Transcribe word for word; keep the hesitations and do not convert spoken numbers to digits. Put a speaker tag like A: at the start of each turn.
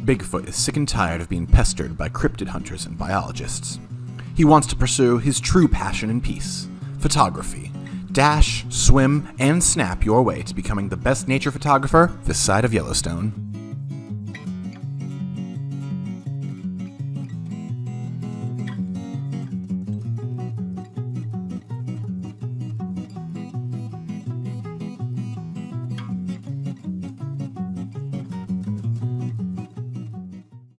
A: Bigfoot is sick and tired of being pestered by cryptid hunters and biologists. He wants to pursue his true passion in peace, photography. Dash, swim, and snap your way to becoming the best nature photographer this side of Yellowstone.